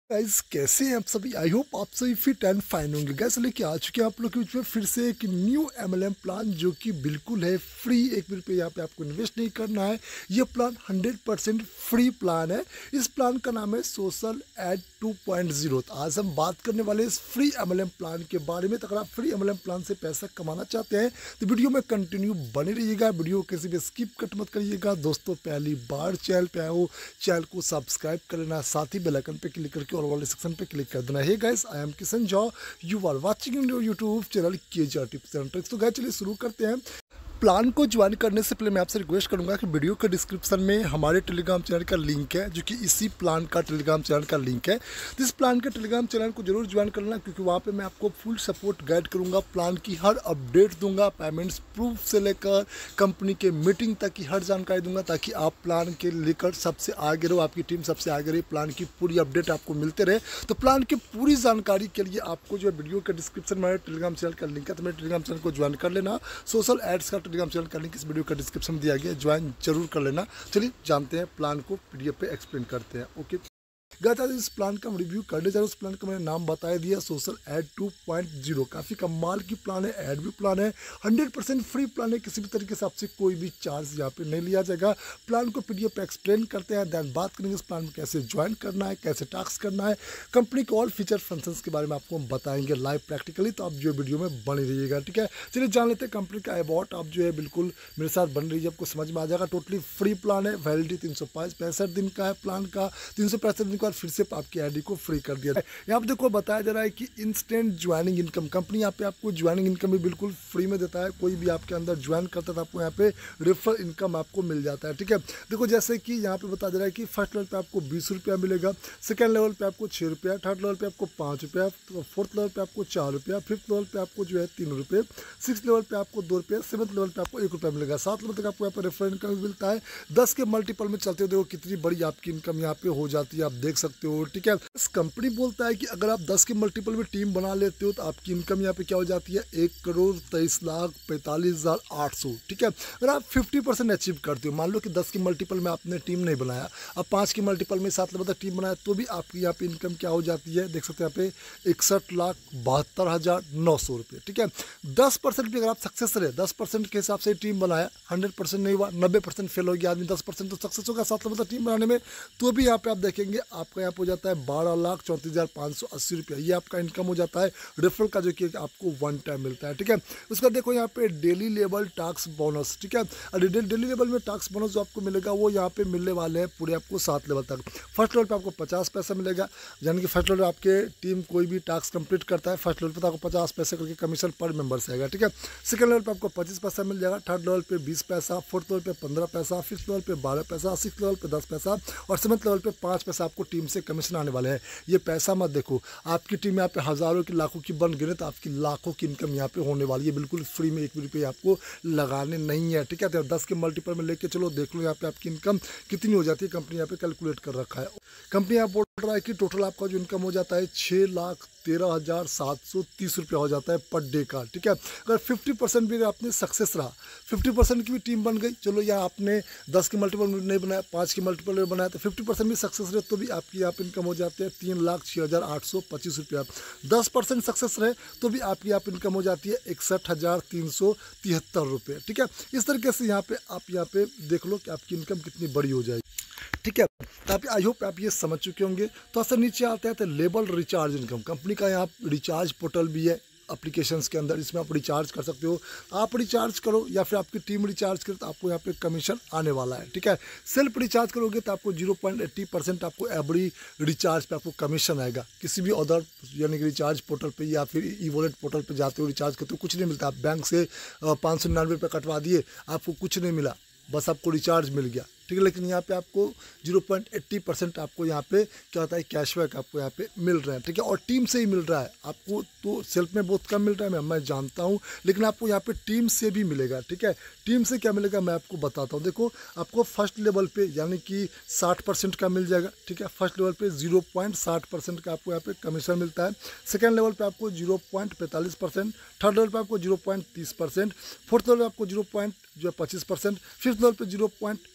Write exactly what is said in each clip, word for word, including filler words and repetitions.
Guys कैसे हैं आप सभी। आई होप आप सभी फिट एंड फाइन होंगे। गैस लेके आ चुके हैं आप लोग के बीच में फिर से एक न्यू एमएलएम प्लान जो कि बिल्कुल है फ्री। एक भी रुपये यहाँ पे आपको इन्वेस्ट नहीं करना है। ये plan hundred percent free plan है। इस प्लान का नाम है social ad two point zero. तो आज हम बात करने वाले इस फ्री एमएलएम प्लान के बारे में। तो अगर आप फ्री एमएलएम प्लान से पैसा कमाना चाहते हैं तो वीडियो में कंटिन्यू बने रहिएगा। वीडियो किसी भी स्किप कट मत करिएगा। दोस्तों पहली बार चैनल पे आए हो चैनल को सब्सक्राइब कर लेना, साथ ही बेल आइकन पे क्लिक करके और वाले सेक्शन पे क्लिक कर देना। Hey guys, I am Kishan Jha, you are watching in your YouTube channel KJ tips and tricks. तो गाइस चलिए शुरू करते हैं। प्लान को ज्वाइन करने से पहले मैं आपसे रिक्वेस्ट करूंगा कि वीडियो के डिस्क्रिप्शन में हमारे टेलीग्राम चैनल का लिंक है, जो कि इसी प्लान का टेलीग्राम चैनल का लिंक है। तो इस प्लान के टेलीग्राम चैनल को जरूर ज्वाइन कर लेना, क्योंकि वहाँ पे मैं आपको फुल सपोर्ट गाइड करूंगा। प्लान की हर अपडेट दूंगा, पेमेंट्स प्रूफ से लेकर कंपनी के मीटिंग तक की हर जानकारी दूंगा, ताकि आप प्लान के लेकर सबसे आगे रहो, आपकी टीम सबसे आगे रहे, प्लान की पूरी अपडेट आपको मिलते रहे। तो प्लान की पूरी जानकारी के लिए आपको जो है वीडियो के डिस्क्रिप्शन में टेलीग्राम चैनल का लिंक है, तो मेरे टेलीग्राम चैनल को ज्वाइन कर लेना। सोशल एड्स का टेलीग्राम चैनल का लिंक वीडियो का डिस्क्रिप्शन में दिया गया, ज्वाइन जरूर कर लेना। चलिए जानते हैं प्लान को, पीडीएफ पे एक्सप्लेन करते हैं। ओके गाइस, आज इस प्लान का हम रिव्यू करने जा रहे हैं। उस प्लान का मैंने नाम बता दिया, social ad two point zero. काफ़ी कमाल की प्लान है, एड भी प्लान है, हंड्रेड परसेंट फ्री प्लान है। किसी भी तरीके से आपसे कोई भी चार्ज यहाँ पे नहीं लिया जाएगा। प्लान को पीडीएफ पे एक्सप्लेन करते हैं, देन बात करेंगे इस प्लान में कैसे ज्वाइन करना है, कैसे टास्क करना है, कंपनी के ऑल फीचर फंक्शंस के बारे में आपको हम बताएंगे लाइव प्रैक्टिकली। तो आप जो वीडियो में बने रहिएगा, ठीक है। चलिए जान लेते हैं कंपनी का अबाउट। आप जो है बिल्कुल मेरे साथ बन रही है, आपको समझ में आ जाएगा। टोटली फ्री प्लान है, वैलिडिटी तीन सौ पैंसठ दिन का है प्लान का। तीन सौ पैंसठ दिन के बाद फिर से आपकी आईडी को फ्री कर दिया है। यहाँ पे देखो बताया जा रहा है कि इंस्टेंट ज्वाइनिंग इनकम, कंपनी यहाँ पे आपको ज्वाइनिंग इनकम भी बिल्कुल फ्री में देता है। कोई भी आपके अंदर ज्वाइन करता है आपको यहाँ पे रेफरल इनकम आपको मिल जाता है, ठीक है। देखो जैसे कि यहाँ पे बताया जा रहा है कि फर्स्ट लेवल पे आपको बीस रुपया मिलेगा, सेकंड लेवल पे आपको छः रुपया, थर्ड लेवल पे आपको पाँच रुपया, फोर्थ लेवल पे आपको चार रुपया, फिफ्थ लेवल पे आपको जो है तीन रुपये, सिक्स लेवल पे आपको दो रुपये, सेवन्थ लेवल पे आपको एक रुपया मिलेगा, सात लेवल तक आपको यहाँ पे रेफरल इनकम मिलता है। दस के मल्टीपल में चलते हो, देखो कितनी बड़ी आपकी इनकम यहाँ पे हो जाती है, आप देख सकते हो, ठीक है। कंपनी बोलता है कि अगर आप दस के मल्टीपल में टीम बना लेते हो तो आपकी इनकम यहाँ पे क्या हो जाती है, एक करोड़ तेईस लाख पैंतालीस हज़ार आठ सौ, ठीक है। अगर आप फिफ्टी परसेंट अचीव करते हो, मान लो कि दस के मल्टीपल में आपने टीम नहीं बनाया, अब पाँच के मल्टीपल में सात लेवल तक टीम बनाया, तो भी आपकी यहाँ पे इनकम क्या हो जाती है, देख सकते हैं यहाँ पे इकसठ लाख बहत्तर हज़ार नौ सौ रुपये, ठीक है। दस परसेंट भी अगर आप सक्सेस रहे, दस परसेंट के हिसाब से टीम बनाया, हंड्रेड परसेंट नहीं हुआ, नब्बे परसेंट फेल हो गया आदमी, दस परसेंट तो सक्सेस होगा सात लेवल तक टीम बनाने में, तो भी यहाँ पे आप देखेंगे आपका यहाँ पे हो जाता है बारह लाख चौंतीस हज़ार पाँच सौ अस्सी रुपया। ये आपका इनकम हो जाता है रेफरल का, जो कि आपको वन टाइम मिलता है, ठीक है। उसका देखो यहाँ पे डेली लेवल टास्क बोनस, ठीक है। और डेली लेवल में टास्क बोनस जो आपको मिलेगा वो यहाँ पे मिलने वाले हैं पूरे आपको सात लेवल तक। फर्स्ट लेवल पे आपको पचास पैसा मिलेगा, यानी कि फर्स्ट लेवल आपके टीम कोई भी टास्क कंप्लीट करता है, फर्स्ट लेवल पे तो आपको पचास पैसे करके कमीशन पर मेंबर से आएगा, ठीक है। सेकंड लेवल पे आपको पच्चीस पैसा मिल जाएगा, थर्ड लेवल पे बीस पैसा, फोर्थ लेवल पे पंद्रह पैसा, फिफ्थ लेवल पे बारह पैसा, सिक्स लेवल पे दस पैसा और सेवन्थ लेवल पे पाँच पैसा आपको टीम से कमीशन आने वाले हैं। ये पैसा मत देखो, आपकी टीम यहाँ पे हज़ारों की लाखों की बन गिरे तो आपकी लाखों की इनकम यहाँ पे होने वाली है, बिल्कुल फ्री में। एक भी रुपये आपको लगाने नहीं है, ठीक है। तो दस के मल्टीपल में लेके चलो, देख लो यहाँ पे आपकी इनकम कितनी हो जाती है। कंपनी यहाँ पे कैलकुलेट कर रखा है। कंपनी यहाँ बोल रहा है कि टोटल आपका जो इनकम हो जाता है छः लाख तेरह हज़ार सात सौ तीस रुपया हो जाता है पर डे का, ठीक है। अगर फिफ्टी परसेंट भी आपने सक्सेस रहा, फिफ्टी परसेंट की भी टीम बन गई, चलो यहाँ आपने दस के मल्टीपल में नहीं बनाया, पाँच के मल्टीपल में बनाया, तो फिफ्टी परसेंट भी सक्सेस रहे तो भी आपकी यहाँ पे इनकम हो जाती है तीन लाख छः हज़ार आठ सौ पच्चीस रुपया। दस परसेंट सक्सेस रहे तो भी आपकी यहाँ पे इनकम हो जाती है इकसठ हज़ार तीन सौ तिहत्तर रुपये, ठीक है। इस तरीके से यहाँ पे आप यहाँ पे देख लो कि आपकी इनकम कितनी बड़ी हो जाएगी, ठीक है। तो आप आई होप आप ये समझ चुके होंगे। तो असर नीचे आते हैं तो लेबल रिचार्ज इनकम, कंपनी का यहाँ रिचार्ज पोर्टल भी है एप्लीकेशंस के अंदर, इसमें आप रिचार्ज कर सकते हो। आप रिचार्ज करो या फिर आपकी टीम रिचार्ज करे तो आपको यहाँ पे कमीशन आने वाला है, ठीक है। सेल्फ रिचार्ज करोगे तो आपको जीरो पॉइंट एट्टी परसेंट आपको एवरी रिचार्ज पे आपको कमीशन आएगा। किसी भी अदर यानी कि रिचार्ज पोर्टल पे या फिर ई वॉलेट पोर्टल पे जाते हो, रिचार्ज करते हो, कुछ नहीं मिलता। आप बैंक से पाँच सौ निन्यानवे रुपये कटवा दिए, आपको कुछ नहीं मिला, बस आपको रिचार्ज मिल गया, ठीक है। लेकिन यहाँ पे आपको जीरो पॉइंट एट्टी परसेंट आपको यहाँ पे क्या होता है, कैशबैक आपको यहाँ पे मिल रहा है, ठीक है। और टीम से ही मिल रहा है आपको, तो सेल्फ में बहुत कम मिल रहा है, मैं मैं जानता हूँ, लेकिन आपको यहाँ पे टीम से भी मिलेगा, ठीक है। टीम से क्या मिलेगा मैं आपको बताता हूँ। देखो आपको फर्स्ट लेवल पे यानी कि साठ परसेंट का मिल जाएगा, ठीक है। फर्स्ट लेवल पे जीरो पॉइंट साठ परसेंट का आपको यहाँ पे कमीशन मिलता है। सेकेंड लेवल पे आपको जीरो पॉइंट पैंतालीस परसेंट, थर्ड लेवल पे आपको जीरो पॉइंट तीस परसेंट, फोर्थ लेवल पे आपको जीरो पॉइंट जो है पच्चीस परसेंट, फिफ्थ लेवल पे जीरो पॉइंट बीस परसेंट,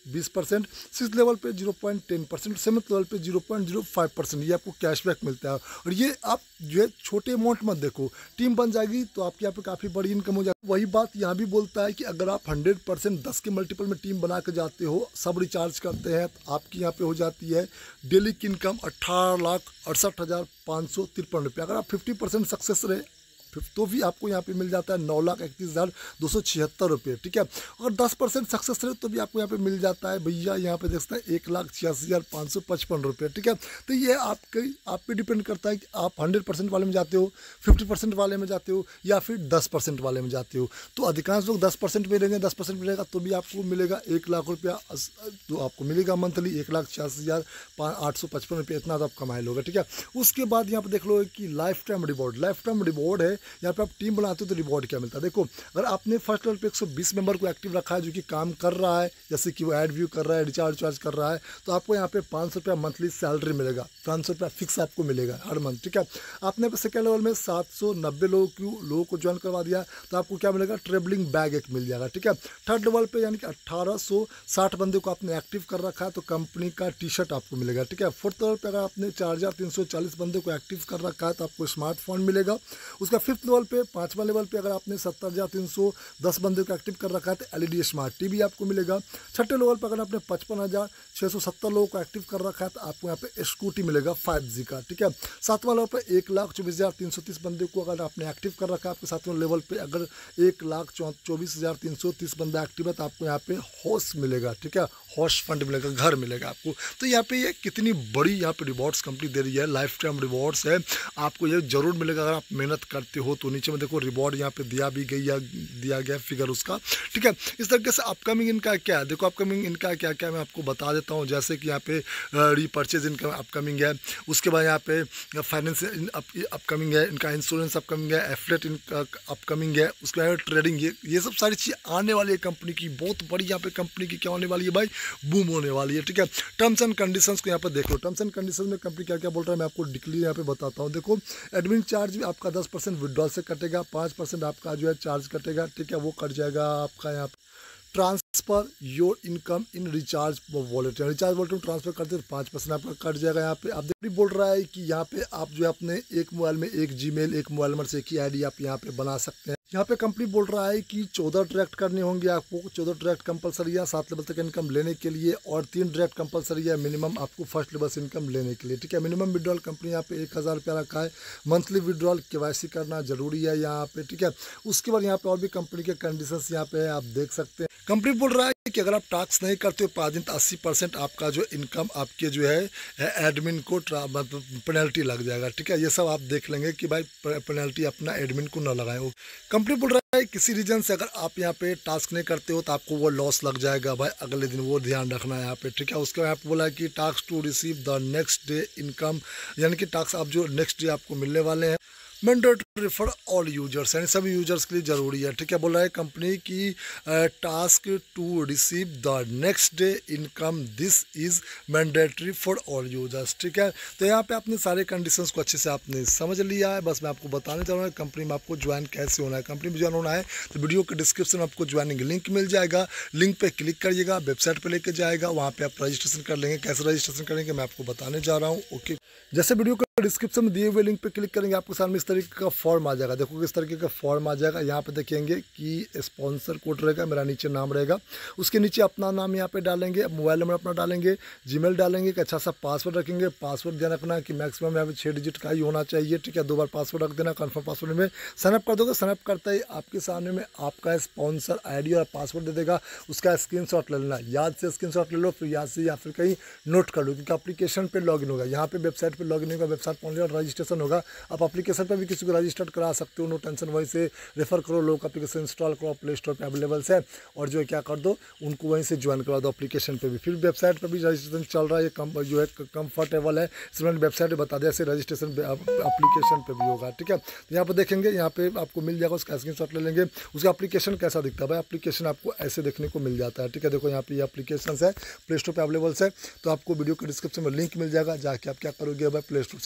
परसेंट, सिक्स लेवल पे zero point ten percent, seventh level पे zero point zero five percent ये आपको कैशबैक मिलता है। और ये आप जो है छोटे अमाउंट मत देखो, टीम बन जाएगी तो आपके यहाँ पे काफ़ी बड़ी इनकम हो जाती है। वही बात यहाँ भी बोलता है कि अगर आप हंड्रेड परसेंट दस के मल्टीपल में टीम बना के जाते हो, सब रिचार्ज करते हैं, तो आपकी यहाँ पे हो जाती है डेली की इनकम अट्ठारह लाख अड़सठ हज़ार पाँच सौ तिरपन रुपये। अगर आप फिफ्टी परसेंट सक्सेस रहे तो भी आपको यहाँ पे मिल जाता है नौ लाख इकतीस हज़ार दो सौ छिहत्तर रुपये, ठीक है। और दस परसेंट सक्सेस रहे तो भी आपको यहाँ पे मिल जाता है भैया यहाँ पे देखते हैं एक लाख छियासी हज़ार पाँच सौ पचपन रुपये, ठीक है। तो ये आपके आप पे डिपेंड करता है कि आप हंड्रेड परसेंट वाले में जाते हो, फिफ्टी परसेंट वाले में जाते हो, या फिर दस परसेंट वाले में जाते हो। तो अधिकांश लोग दस परसेंट में रहेंगे, दस परसेंट मिलेगा तो भी आपको मिलेगा एक लाख रुपया, तो आपको मिलेगा मंथली एक लाख छियासी हज़ार आठ सौ पचपन रुपये, इतना तो आप कमाए लोगे, ठीक है। उसके बाद यहाँ पर देख लो कि lifetime reward, lifetime reward है। यहाँ पे आप टीम बनाते हो तो रिवॉर्ड क्या मिलता है, देखो अगर आपने फर्स्ट लेवल पे एक सौ बीस मेंबर को एक्टिव रखा है जो कि काम कर रहा है, जैसे कि वो ऐड व्यू कर रहा है, रिचार्ज चार्ज कर रहा है, तो आपको यहाँ पे पाँच सौ रुपया मंथली सैलरी मिलेगा, पाँच सौ रुपया फिक्स आपको मिलेगा हर मंथ, ठीक है। आपने सेकेंड लेवल में सात सौ नब्बे लोगों को लोगों को ज्वाइन करवा दिया तो आपको क्या मिलेगा, ट्रेवलिंग बैग एक मिल जाएगा, ठीक है। थर्ड लेवल पे यानी कि अट्ठारह सौ साठ बंदे को आपने एक्टिव कर रखा है तो कंपनी का टी शर्ट आपको मिलेगा, ठीक है। फोर्थ लेवल पे अगर आपने चार हज़ार तीन सौ चालीस बंदे को एक्टिव कर रखा है तो आपको स्मार्टफोन मिलेगा। उसका फिफ्थ लेवल पे पाँचवा लेवल पे अगर आपने सत्तर हज़ार तीन सौ दस बंदे को एक्टिव कर रखा है तो एलईडी स्मार्ट टीवी आपको मिलेगा। छठे लेवल पर अगर आपने पचपन हज़ार छः सौ सत्तर लोगों को एक्टिव कर रखा है तो आपको यहाँ पे स्कूटी मिलेगा फाइव जी का, ठीक है। सातवां लेवल पर एक लाख चौबीस हज़ार तीन सौ तीस बंदे को अगर आपने एक्टिव कर रखा है, आपके सातवें लेवल पे अगर एक लाख चौबीस हज़ार तीन सौ तीस बंदा एक्टिव है तो आपको यहाँ पे हाउस मिलेगा, ठीक है, हाउस फंड मिलेगा, घर मिलेगा आपको। तो यहाँ पे ये कितनी बड़ी यहाँ पे रिवॉर्ड्स कंपनी दे रही है, लाइफ टाइम रिवॉर्ड्स है, आपको ये जरूर मिलेगा अगर आप मेहनत करते हो। तो नीचे में देखो रिवॉर्ड यहाँ पे दिया भी गई या दिया गया फिगर उसका, ठीक है। इस तरीके से अपकमिंग इनका क्या है, देखो अपकमिंग इनका क्या क्या मैं आपको बता देता हूँ। जैसे कि यहाँ पे रीपर्चेज इनका अपकमिंग है, उसके बाद यहाँ पे फाइनेंस अपकमिंग है, इनका इंश्योरेंस अपकमिंग है, एफलेट इनका अपकमिंग है, उसके बाद ट्रेडिंग, ये ये सब सारी चीज़ें आने वाली है कंपनी की, बहुत बड़ी यहाँ पे कंपनी की क्या होने वाली है भाई, बूम होने वाली है, ठीक है। टर्म्स एंड कंडीशंस को यहाँ पर देख लो, टर्म्स एंड कंडीशंस में कंपनी क्या क्या बोल रहा है मैं आपको डिटेल यहाँ पे बताता हूँ। देखो एडमिन चार्ज भी आपका दस परसेंट विड्रॉल से कटेगा, पाँच परसेंट आपका जो है चार्ज कटेगा, ठीक है, वो कट जाएगा आपका यहाँ पे। Transfer your income in recharge wallet, recharge wallet में ट्रांसफर करते तो पाँच परसेंट आपका कट जाएगा। यहाँ पे आप देख बोल रहा है कि यहाँ पे आप जो है अपने एक मोबाइल में एक जीमेल, एक मोबाइल नंबर से एक ही आईडी आप यहाँ पे बना सकते हैं। यहाँ पे कंपनी बोल रहा है कि चौदह डायरेक्ट करने होंगे आपको, चौदह डायरेक्ट कंपलसरी है सात लेवल तक इनकम लेने के लिए, और तीन डायरेक्ट कंपलसरी है मिनिमम आपको फर्स्ट लेवल से इनकम लेने के लिए, ठीक है। मिनिमम विड्रॉल कंपनी यहाँ पे एक हज़ार रुपया रखा है, मंथली विड्रॉल केवाईसी करना जरूरी है यहाँ पे, ठीक है। उसके बाद यहाँ पे और भी कंपनी के कंडीशंस यहाँ पे आप देख सकते हैं। कंपनी बोल रहा है कि अगर आप टास्क नहीं करते हो पाँच दिन तो अस्सी परसेंट आपका जो इनकम आपके जो है एडमिन को पेनल्टी लग जाएगा, ठीक है। ये सब आप देख लेंगे कि भाई पेनल्टी अपना एडमिन को ना लगाए हो। कंपनी बोल रहा है किसी रीजन से अगर आप यहाँ पे टास्क नहीं करते हो तो आपको वो लॉस लग जाएगा भाई अगले दिन, वो ध्यान रखना है यहाँ पे, ठीक है। उसके बाद आपको बोला है कि task to receive the next day income, यानी कि टास्क आप जो नेक्स्ट डे आपको मिलने वाले हैं, मैंडेटरी फॉर ऑल यूजर्स, यानी सभी यूजर्स के लिए ज़रूरी है, ठीक है। बोल रहा है कंपनी की task to receive the next day income, this is mandatory for all users, ठीक है। तो यहाँ पे आपने सारे कंडीशंस को अच्छे से आपने समझ लिया है। बस मैं आपको बताने चाह रहा हूँ कंपनी में आपको ज्वाइन कैसे होना है। कंपनी में ज्वाइन होना है तो वीडियो के डिस्क्रिप्शन में आपको ज्वाइनिंग लिंक मिल जाएगा, लिंक पर क्लिक करिएगा, वेबसाइट पर लेकर जाएगा, वहाँ पर आप रजिस्ट्रेशन कर लेंगे। कैसे रजिस्ट्रेशन करेंगे मैं आपको बताने जा रहा हूँ, ओके। जैसे वीडियो के डिस्क्रिप्शन में दिए हुए लिंक पे क्लिक करेंगे आपके सामने इस तरीके का फॉर्म आ जाएगा। देखो किस तरीके का फॉर्म आ जाएगा, यहाँ पे देखेंगे कि स्पॉन्सर कोड रहेगा, मेरा नीचे नाम रहेगा, उसके नीचे अपना नाम यहाँ पे डालेंगे, मोबाइल नंबर अपना डालेंगे, जीमेल डालेंगे, एक अच्छा सा पासवर्ड रखेंगे। पासवर्ड ध्यान रखना कि मैक्सिमम यहाँ पे छः डिजिट का ही होना चाहिए, ठीक है। दो बार पासवर्ड रख देना, कन्फर्म पासवर्ड में साइनअप कर दोगे। साइनअप करते ही आपके सामने में आपका स्पॉन्सर आई डी और पासवर्ड दे देगा, उसका स्क्रीन शॉट ले लेना, याद से स्क्रीन शॉट ले लो, फिर याद से या फिर कहीं नोट कर लो, क्योंकि एप्लीकेशन पर लॉगिन होगा, यहाँ पे वेबसाइट पर लॉगिन होगा, वेबसाइट पहुँच रजिस्ट्रेशन होगा। आप एप्लीकेशन पर भी किसी को रजिस्टर करा सकते हो, नो टेंशन। वहीं से रेफर करो, लोग एप्लीकेशन इंस्टॉल करो, प्ले स्टोर पे अवेलेबल है, और जो है क्या कर दो उनको वहीं से ज्वाइन करवा दो एप्लीकेशन पे भी। फिर वेबसाइट पर भी रजिस्ट्रेशन चल रहा है, ये कम जो है कंफर्टेबल है, इसलिए मैंने वेबसाइट पर बता दिया, ऐसे रजिस्ट्रेशन एप्लीकेशन पे भी होगा, ठीक है। तो यहाँ पर देखेंगे, यहाँ पे आपको मिल जाएगा, उसका स्क्रीन शॉट ले लेंगे। उसका एप्लीकेशन कैसा दिखता है भाई, एप्लीकेशन आपको ऐसे देखने को मिल जाता है, ठीक है। देखो यहाँ पे ये एप्लीकेशन है, प्ले स्टोर पर अवेलेबल है, तो आपको वीडियो के डिस्क्रिप्शन में लिंक मिल जाएगा, जाके आप क्या करोगे भाई प्ले स्टोर से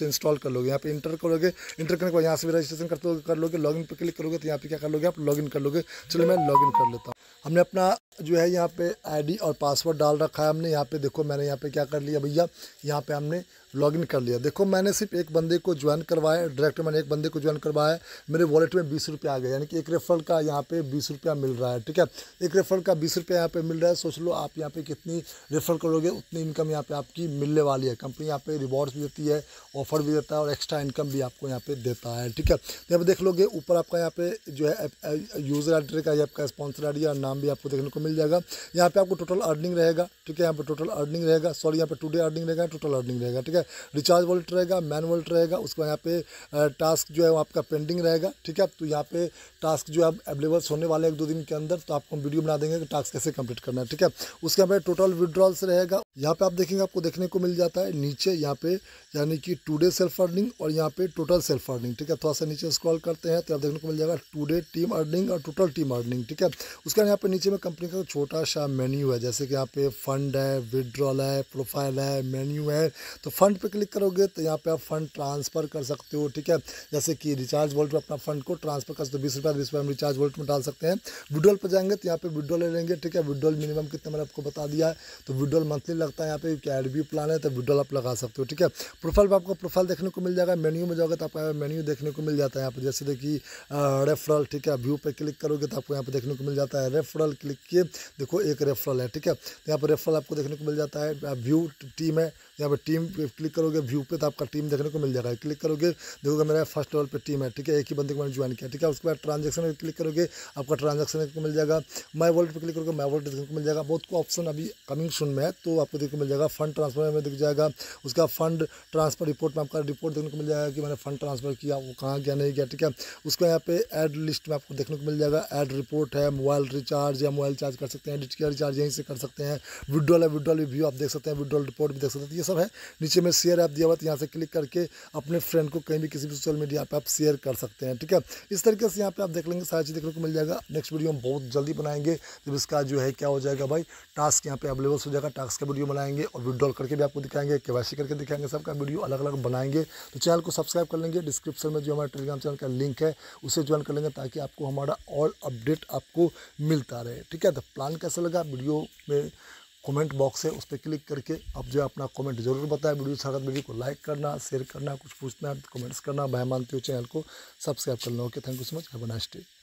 इंस्टॉल कर लोगे। यहाँ पे इंटर करोगे, इंटर करने के बाद यहाँ से भी रजिस्ट्रेशन करते कर लोगे, लॉगिन पे क्लिक करोगे तो यहाँ पे क्या कर लोगे आप, लॉगिन कर लोगे। चलो मैं लॉगिन कर लेता हूँ। हमने अपना जो है यहाँ पे आईडी और पासवर्ड डाल रखा है हमने। यहाँ पे देखो मैंने यहाँ पे क्या कर लिया भैया, यहाँ पे हमने लॉगिन कर लिया। देखो मैंने सिर्फ एक बंदे को ज्वाइन करवाया, डायरेक्ट मैंने एक बंदे को ज्वाइन करवाया, मेरे वॉलेट में बीस रुपये आ गए, यानी कि एक रेफरल का यहाँ पे बीस रुपया मिल रहा है। ठीक है, एक रेफरल का बीस रुपया यहाँ पे मिल रहा है। सोच लो आप यहाँ पे कितनी रेफरल करोगे उतनी इनकम यहाँ पे आपकी मिलने वाली है। कंपनी यहाँ पे रिवॉर्ड्स भी देती है, ऑफर भी देता है और एक्स्ट्रा इनकम भी आपको यहाँ पे देता है। ठीक है, तो यहाँ पे देख लोगे ऊपर आपका यहाँ पे जो है यूज़र आई डी का, ये आपका स्पॉन्सर आई डी और नाम भी आपको देखने को मिल जाएगा। यहाँ पे आपको टोटल अर्निंग रहेगा। ठीक है, यहाँ पे टोटल अर्निंग रहेगा, सॉरी यहाँ पे टुडे अर्निंग रहेगा, टोटल अर्निंग रहेगा। ठीक है, रिचार्ज वॉलेट रहेगा, मैन वॉलेट रहेगा, उसके बाद यहाँ पे टास्क जो है वो आपका पेंडिंग रहेगा। ठीक है, तो यहाँ पे टास्क जो है अवेलेबल होने वाले एक दो दिन के अंदर, तो आपको हम वीडियो बना देंगे कि टास्क कैसे कंप्लीट करना है। ठीक है, उसके बाद टोटल विड्रॉल्स रहेगा। यहाँ पे आप देखेंगे आपको देखने को मिल जाता है नीचे यहाँ पे, यानी कि टुडे सेल्फ अर्निंग और यहाँ पे टोटल सेल्फ अर्निंग। ठीक है, थोड़ा सा नीचे स्क्रॉल करते हैं तो आप देखने को मिल जाएगा टुडे टीम अर्निंग और टोटल टीम अर्निंग। ठीक है, उसका यहाँ पे नीचे में कंपनी का छोटा सा मेन्यू है, जैसे कि यहाँ पे फंड है, विड्रॉल है, प्रोफाइल है, मेन्यू है। तो फंड पे क्लिक करोगे तो यहाँ पे आप फंड ट्रांसफर कर सकते हो। ठीक है, जैसे कि रिचार्ज वॉलेट में अपना फंड को ट्रांसफर कर सकते हो, बीस रुपये बीस रुपये हम रिचार्ज वॉलेट में डाल सकते हैं। विड्रॉल पर जाएंगे तो यहाँ पे विड्रॉल ले लेंगे। ठीक है, विड्रॉल मिनिमम कितना मैंने आपको बता दिया है, तो विड्रॉल मंथली लगता है। यहाँ पे कैड भी प्लान है तो विड्रॉल आप लगा सकते हो। ठीक है, प्रोफाइल पर आपको प्रोफाइल देखने को मिल जाएगा। मेन्यू में जाओगे तो आपको मेन्यू देखने को मिल जाता है यहाँ पे, जैसे देखिए रेफरल। ठीक है, व्यू पे क्लिक करोगे तो आपको यहाँ पे देखने को मिल जाता है रेफरल। क्लिक किए, देखो एक रेफरल है। ठीक है, तो यहाँ पर रेफरल आपको देखने को मिल जाता है। व्यू टीम है, यहाँ पे टीम पे क्लिक करोगे, व्यू पे तो आपका टीम देखने को मिल जाएगा। क्लिक करोगे देखोगे मेरा फर्स्ट लेवल पे टीम है। ठीक है, एक ही बंदे को मैंने ज्वाइन किया। ठीक है, उसके बाद ट्रांजेक्शन में क्लिक करोगे, आपका ट्रांजेक्शन देखने को मिल जाएगा। माय वॉलेट पे क्लिक करोगे, माय वॉलेट देखने को मिल जाएगा। बहुत को ऑप्शन अभी कमिंग सुन में है तो आपको देखने को मिल जाएगा। फंड ट्रांसफर में दिख जाएगा, उसका फंड ट्रांसफर रिपोर्ट में आपका रिपोर्ट देखने को मिल जाएगा कि मैंने फंड ट्रांसफर किया, वो कहाँ गया नहीं गया। ठीक है, उसका यहाँ पे ऐड लिस्ट में आपको देखने को मिल जाएगा। ऐड रिपोर्ट है, मोबाइल रिचार्ज या मोबाइल चार्ज कर सकते हैं, एडिट किया रिचार्ज यहीं से कर सकते हैं। विड्रॉल है, विड्रॉल व्यू आप देख सकते हैं, विड्रॉल रिपोर्ट भी देख सकते हैं। ये सब है। नीचे में शेयर ऐप दिया हुआ, तो यहाँ से क्लिक करके अपने फ्रेंड को कहीं भी किसी भी सोशल मीडिया पे आप शेयर कर सकते हैं। ठीक है, इस तरीके से यहाँ पे आप देख लेंगे, सारी चीज़ देखने को मिल जाएगा। नेक्स्ट वीडियो हम बहुत जल्दी बनाएंगे जब इसका जो है क्या हो जाएगा भाई, टास्क यहाँ पे अवेलेबल हो जाएगा। टास्क का वीडियो बनाएंगे और विड्रॉल करके भी आपको दिखाएंगे, केवाईसी करके दिखाएंगे, सबका वीडियो अलग अलग बनाएंगे। तो चैनल को सब्सक्राइब कर लेंगे, डिस्क्रिप्शन में जो हमारा टेलीग्राम चैनल का लिंक है उसे ज्वाइन कर लेंगे ताकि आपको हमारा और अपडेट आपको मिलता रहे। ठीक है, तो प्लान कैसा लगा वीडियो में कमेंट बॉक्स है, उस पर क्लिक करके आप जो है अपना कमेंट जरूर बताएं। वीडियो अच्छा लगा वीडियो को लाइक करना, शेयर करना, कुछ पूछना है कमेंट्स करना। मैं मानते हो चैनल को सब्सक्राइब कर लो। Okay, thank you so much, have a nice day.